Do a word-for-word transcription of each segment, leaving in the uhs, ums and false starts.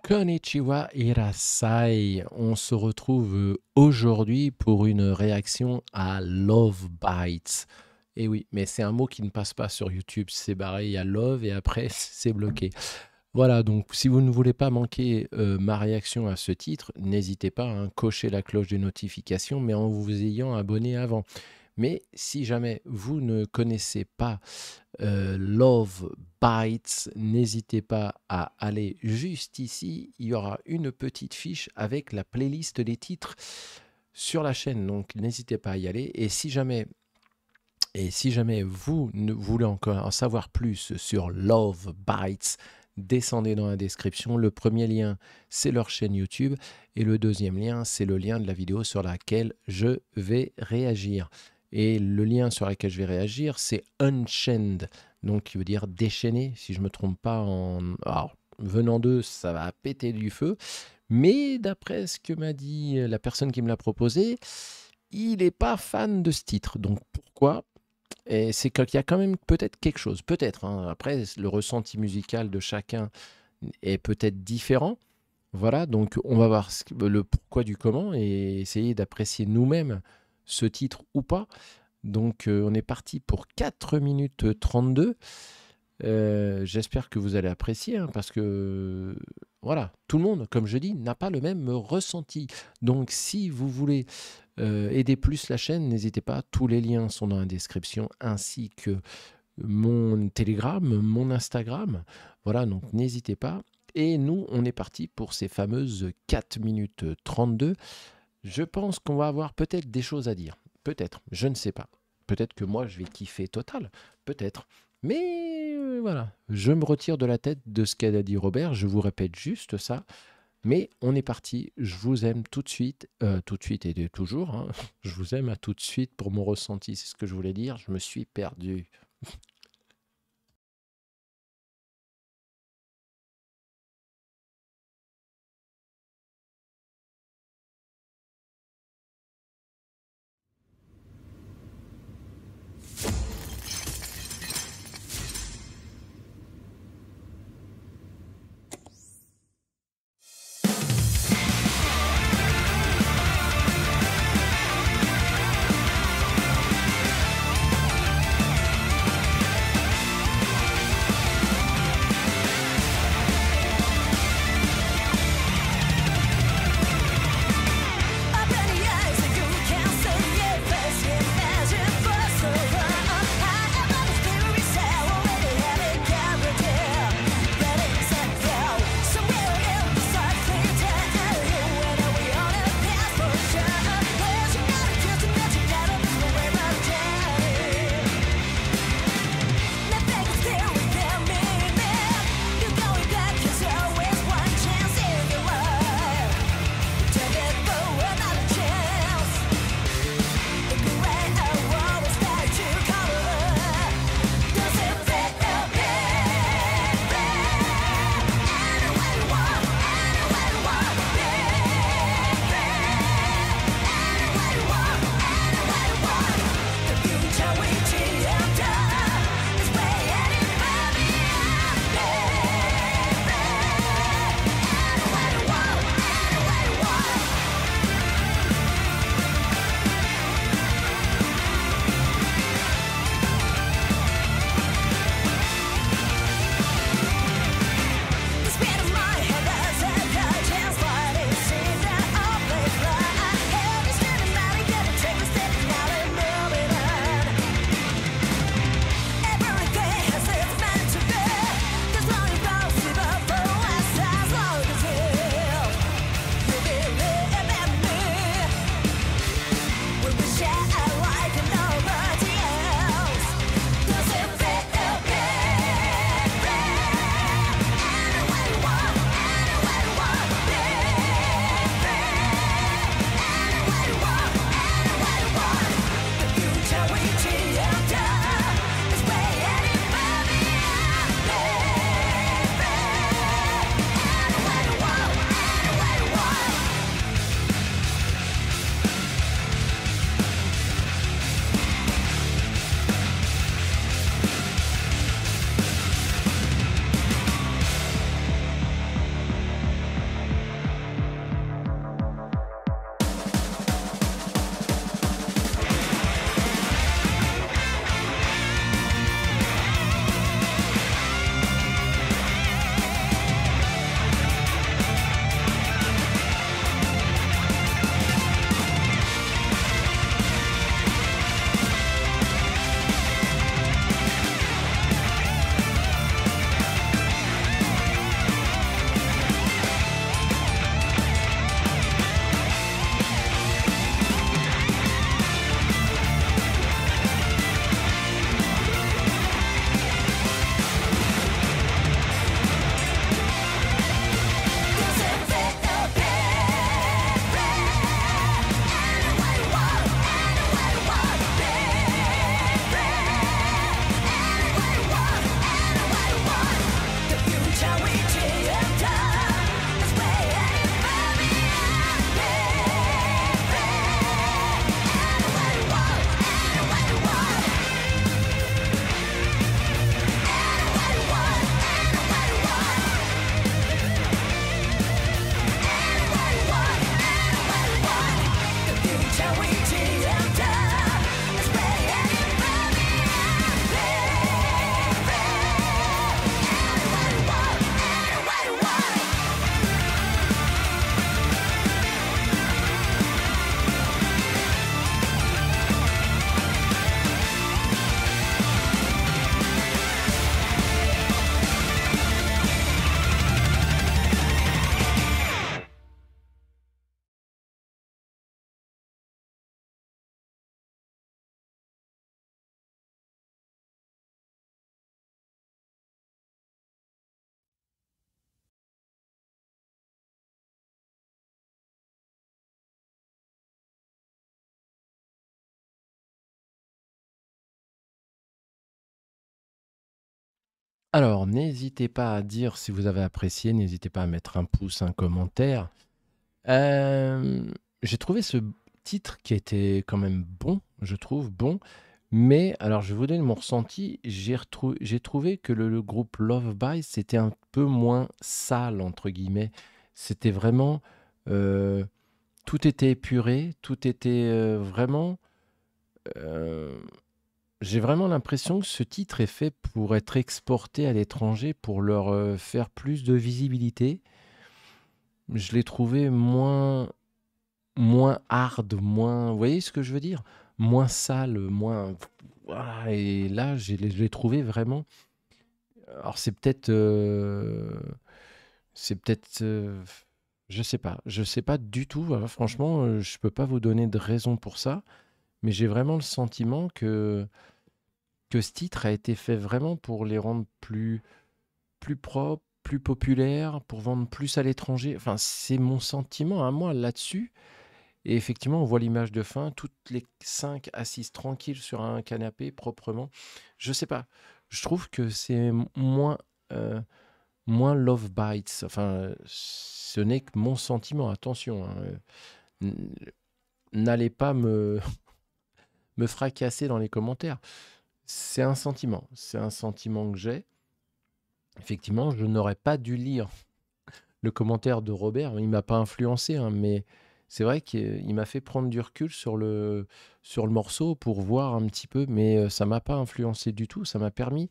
Konnichiwa Irasai. On se retrouve euh, aujourd'hui pour une réaction à Love Bites. Et oui, mais c'est un mot qui ne passe pas sur YouTube. C'est barré, il y a Love et après c'est bloqué. Voilà, donc si vous ne voulez pas manquer euh, ma réaction à ce titre, n'hésitez pas à cocher la cloche de notification, mais en vous ayant abonné avant. Mais si jamais vous ne connaissez pas euh, Love Bites, n'hésitez pas à aller juste ici. Il y aura une petite fiche avec la playlist des titres sur la chaîne. Donc n'hésitez pas à y aller. Et si jamais, et si jamais vous ne voulez encore en savoir plus sur Love Bites, descendez dans la description. Le premier lien, c'est leur chaîne YouTube. Et le deuxième lien, c'est le lien de la vidéo sur laquelle je vais réagir. Et le lien sur lequel je vais réagir, c'est Unchained, donc qui veut dire déchaîné, si je ne me trompe pas. En... Alors, venant d'eux, ça va péter du feu. Mais d'après ce que m'a dit la personne qui me l'a proposé, il n'est pas fan de ce titre. Donc pourquoi? Et c'est qu'il y a quand même peut-être quelque chose. Peut-être. Hein. Après, le ressenti musical de chacun est peut-être différent. Voilà, donc on va voir le pourquoi du comment et essayer d'apprécier nous-mêmes ce titre ou pas. Donc euh, on est parti pour quatre minutes trente-deux. Euh, J'espère que vous allez apprécier hein, parce que voilà, tout le monde, comme je dis, n'a pas le même ressenti. Donc si vous voulez euh, aider plus la chaîne, n'hésitez pas, tous les liens sont dans la description ainsi que mon Telegram, mon Instagram. Voilà, donc n'hésitez pas. Et nous, on est parti pour ces fameuses quatre minutes trente-deux. Je pense qu'on va avoir peut-être des choses à dire. Peut-être, je ne sais pas. Peut-être que moi, je vais kiffer total. Peut-être. Mais euh, voilà, je me retire de la tête de ce qu'a dit Robert. Je vous répète juste ça. Mais on est parti. Je vous aime tout de suite. Euh, tout de suite et de toujours. Hein. Je vous aime à tout de suite pour mon ressenti. C'est ce que je voulais dire. Je me suis perdu. Alors, n'hésitez pas à dire si vous avez apprécié, n'hésitez pas à mettre un pouce, un commentaire. Hem, j'ai trouvé ce titre qui était quand même bon, je trouve bon, mais alors je vais vous donner mon ressenti, j'ai retrou j'ai trouvé que le le groupe Love Bites, c'était un peu moins «sale» entre guillemets. C'était vraiment, heu, tout était épuré, tout était, heu, vraiment, heu, j'ai vraiment l'impression que ce titre est fait pour être exporté à l'étranger pour leur, heu, faire plus de visibilité. Je l'ai trouvé moins moins hard, moins vous voyez ce que je veux dire? Moins sale, moins voilà et là, j'ai je l'ai trouvé vraiment alors c'est peut-être, heu, c'est peut-être, heu, je sais pas je sais pas du tout, voilà, franchement, heu, je peux pas vous donner de raison pour ça, mais j'ai vraiment le sentiment que que ce titre a été fait vraiment pour les rendre plus plus propres, plus populaires, pour vendre plus à l'étranger. Enfin, c'est mon sentiment à moi là-dessus. Et effectivement, on voit l'image de fin, toutes les cinq assises tranquilles sur un canapé proprement. Je sais pas, je trouve que c'est m moins, heu, moins Love Bites. Enfin, ce n'est que mon sentiment, attention, hein, heu, n n'allez pas me me fracasser dans les commentaires. C'est un sentiment, c'est un sentiment que j'ai. Effectivement, je n'aurais pas dû lire le commentaire de Robert, il m'a pas influencé, hein, mais c'est vrai qu'il m'a fait prendre du recul sur le, sur le morceau pour voir un petit peu, mais euh, ça m'a pas influencé du tout. Ça m'a permis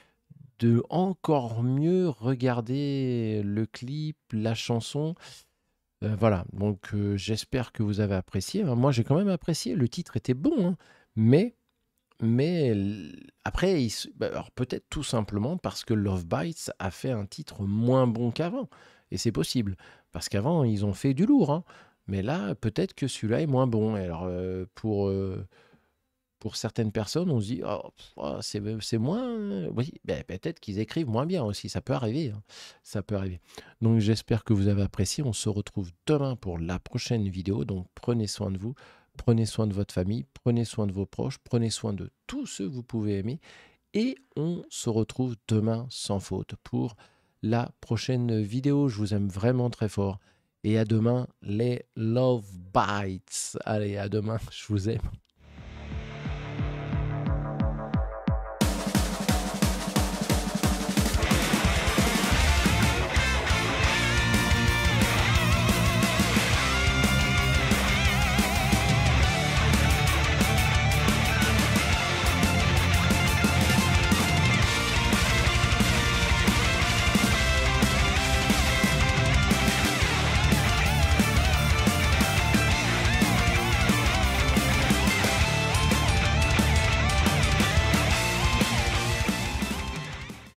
de encore mieux regarder le clip, la chanson. Euh, voilà, donc euh, j'espère que vous avez apprécié, hein. Moi, j'ai quand même apprécié. Le titre était bon, hein, mais mais l- après, il se- bah, alors peut-être tout simplement parce que Love Bites a fait un titre moins bon qu'avant. Et c'est possible. Parce qu'avant, ils ont fait du lourd, hein. Mais là, peut-être que celui-là est moins bon. Et alors, euh, pour, euh, pour certaines personnes, on se dit, oh, pff, oh, c'est c'est moins. euh, Oui, ben, peut-être qu'ils écrivent moins bien aussi. Ça peut arriver, hein. Ça peut arriver. Donc, j'espère que vous avez apprécié. On se retrouve demain pour la prochaine vidéo. Donc, prenez soin de vous. Prenez soin de votre famille, prenez soin de vos proches, prenez soin de tous ceux que vous pouvez aimer. Et on se retrouve demain sans faute pour la prochaine vidéo. Je vous aime vraiment très fort. Et à demain, les Love Bites. Allez, à demain, je vous aime.